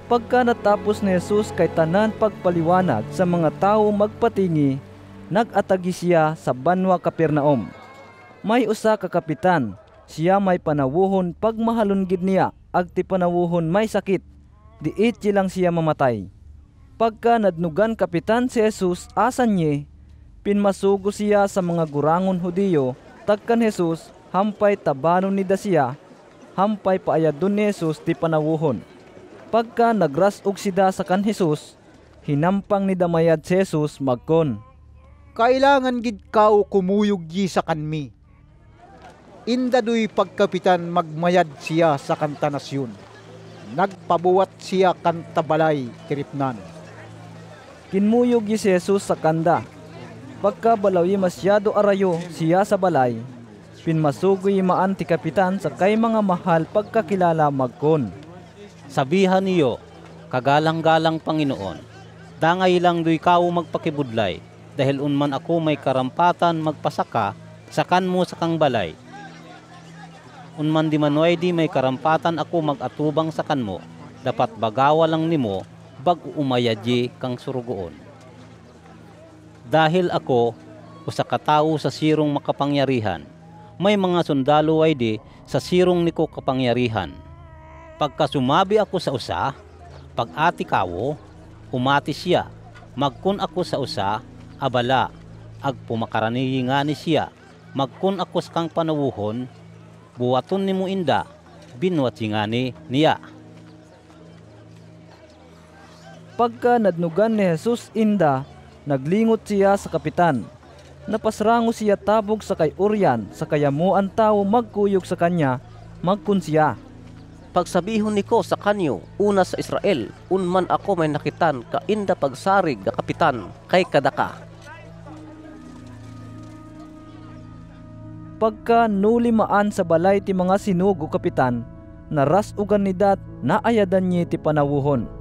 Pagka natapos ni Jesus kay tanan pagpaliwanag sa mga tawo magpatingi, nag-atagi siya sa banwa Capernaum. May usa ka kapitan, siya may panawuhon pagmahalon gid niya, agti panawuhon may sakit, diit lang siya mamatay. Pagka nadnugan kapitan si Jesus asan niya, pinmasugo siya sa mga gurangon Hudiyo, tagkan Jesus, hampay tabanon ni da siya, hampay paayadon ni Jesus ti panawuhon. Pagka nagrasog sida sa kan Jesus, hinampang ni damayad si Jesus magkon, Kailangan gid kao kumuyog gi sa kanmi. Indadoy pagkapitan magmayad siya sa kantanasyon. Nagpabuwat siya kantabalay kiripnan. Kinmuyog si Jesus sa kanda. Pagka balawi masyado arayo siya sa balay, pinmasugoy maan ti kapitan sa kay mga mahal pagkakilala magkon, Sabihan niyo, kagalang-galang Panginoon, dangay lang do'y kao magpakibudlay, dahil unman ako may karampatan magpasaka, sakan mo sa kang balay. Unman di manway di may karampatan ako magatubang sakan mo, dapat bagawa lang nimo, bag umayadye kang surugoon. Dahil ako, usa ka tawo sa sirong makapangyarihan, may mga sundalo ay di sa sirong niko kapangyarihan. Pagka sumabi ako sa usa, pag-ati kawo, umati siya, magkun ako sa usa, abala, ag pumakaraniyi nga ni siya, magkun ako sa kang panawuhon, buwaton ni mo inda, binwat nga ni niya. Pagka nadnugan ni Jesus inda, naglingot siya sa kapitan. Napasrango siya tabog sa kay Uryan, sa kayamuan tao magkuyog sa kanya, magkun siya, Pagsabihon niko sa kanyo, una sa Israel, unman ako may nakitan, kainda pagsarig ga kapitan, kay kadaka. Pagka nulimaan sa balay ti mga sinugo kapitan, narasugan ni dat naayadan niya ti panawuhon.